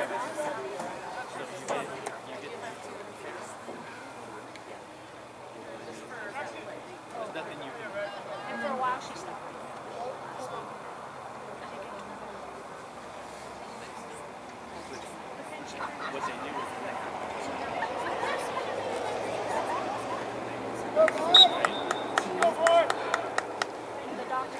And for a while she stopped. What they do is Go for it! The doctor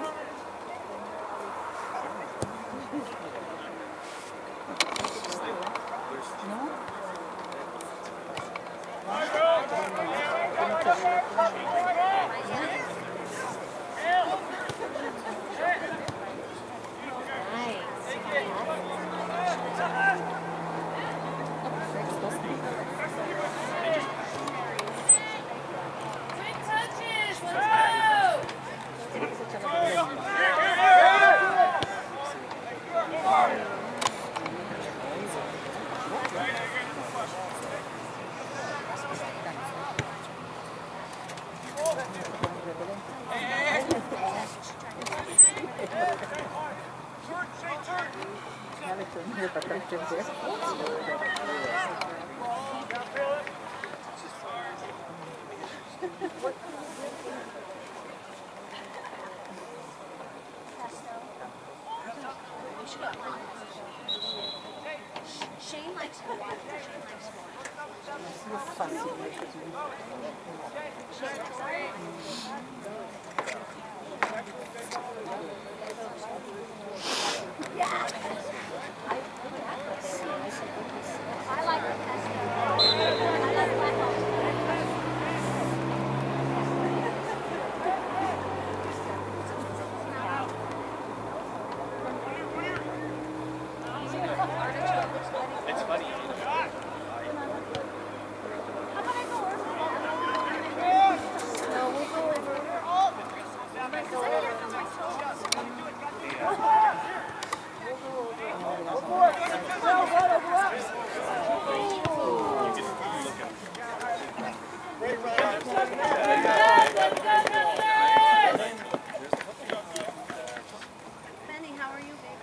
Shane likes to watch. I like the pesto. I like black it's funny. Benny, how are you, baby?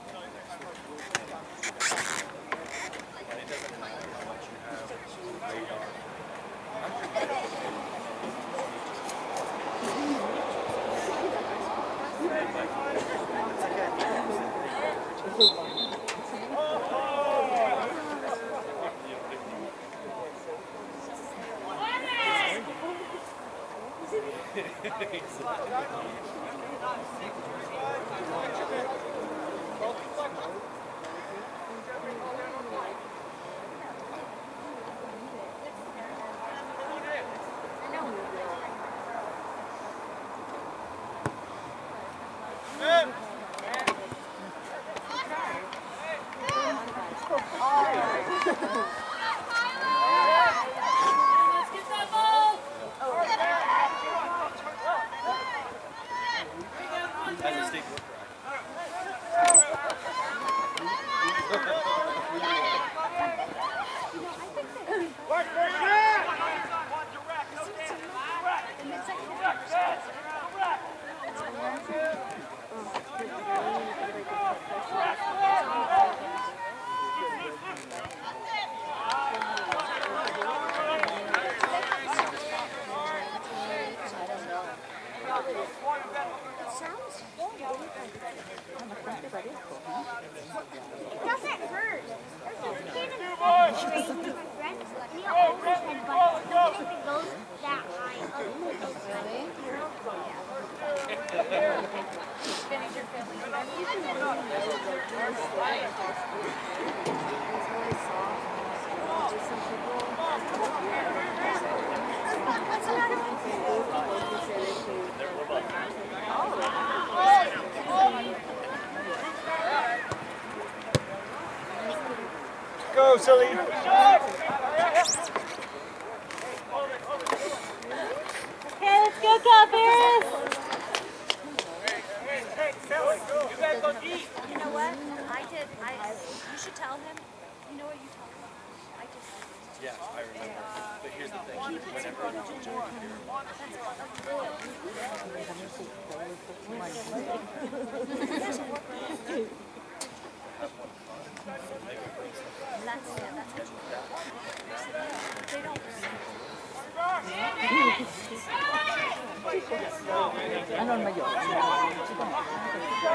As a state It doesn't hurt. There's a kid in the race with my friends. We always headbutt. Even if it goes that high up, it goes Finish your family. Go, silly. Okay, let's go, Cowbears. You guys go deep. You know what? You should tell him. You know what you tell him? I just. Yeah, I remember. But here's the thing. Whenever That's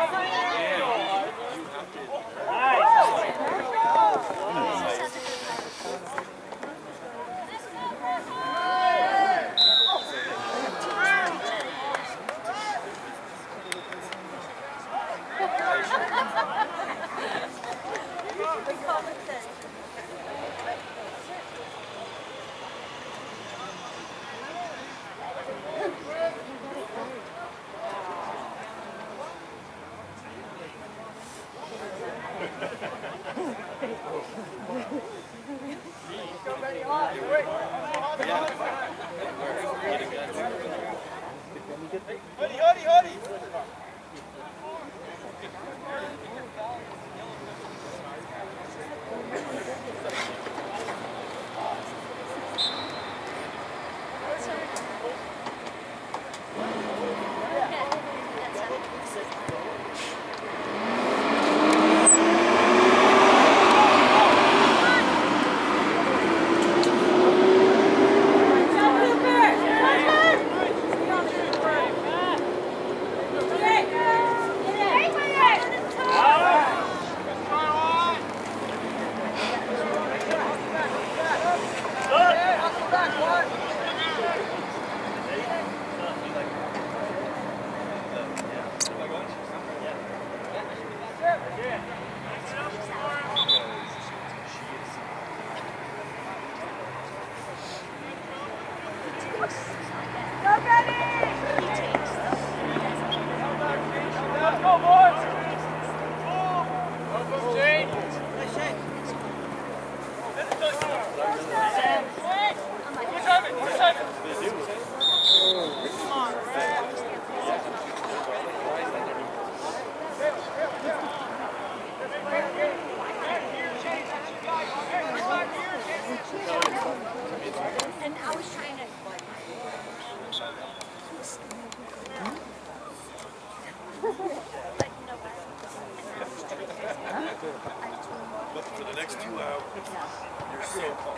For the next 2 hours, you're so calm.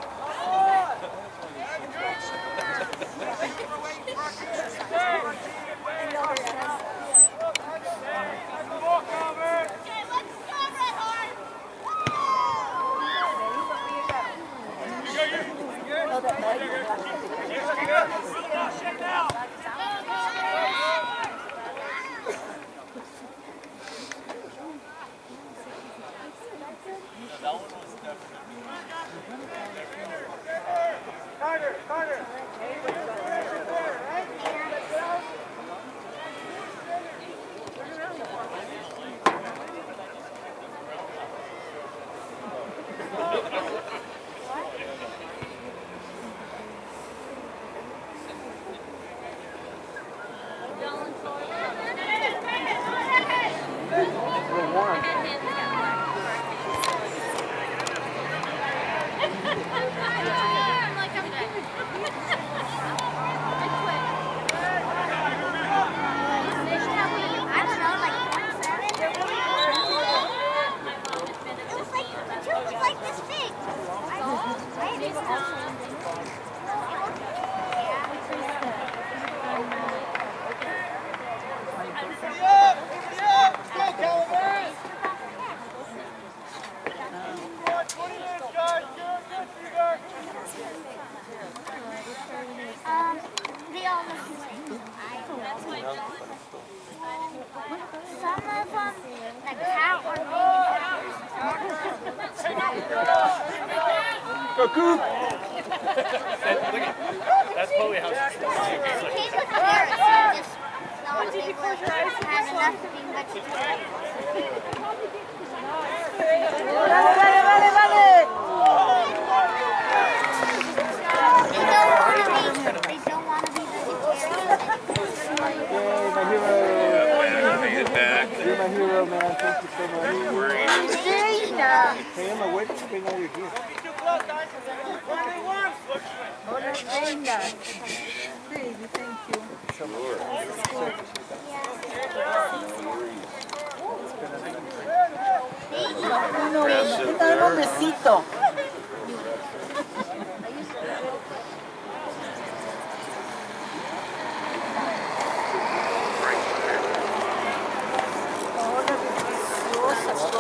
Go, Coop! That's probably how it's He's with Paris, he just not able to have enough to be vegetarian. They don't want to be vegetarian. Yay, my hero! made it back. You're my hero, man. Thank you so much. Don't worry. Hey, Emma, where did you bring all your gear? Hola, Reina. Baby, thank you. No, dame un besito.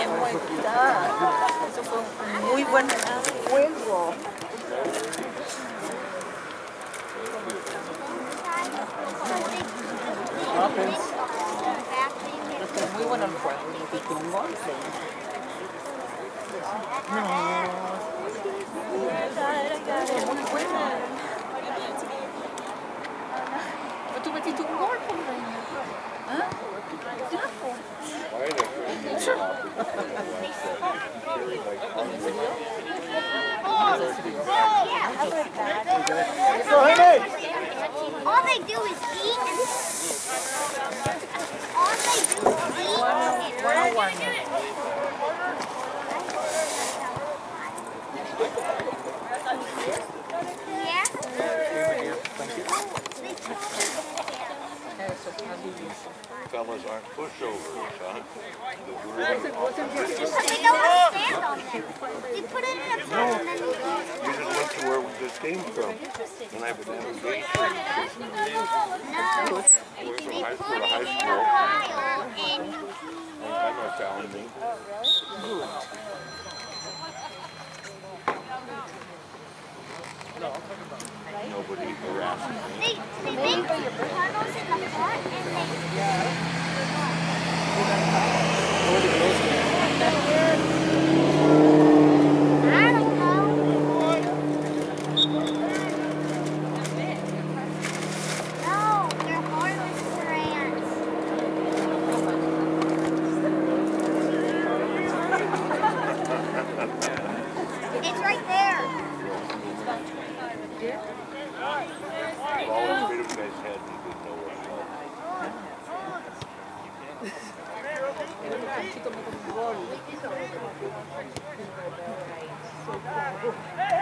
muerta. Eso fue un muy buen juego. Fue muy bueno el juego. Un gol. Muy buena. Tú metiste un gol, por reina. ¿Ah? Ya, pues. All they do is eat and all they do is eat yeah. Fellas aren't pushovers, huh? But they don't stand on them. They put it in a box and then they You just went to where this came from. And I would never be. no. They put it in a pile and I'm not telling me. Nobody harassed me. they make tunnels in the front and I don't know. No, they're harmless for ants. It's right there. All the freedom guys had, you didn't know what it was.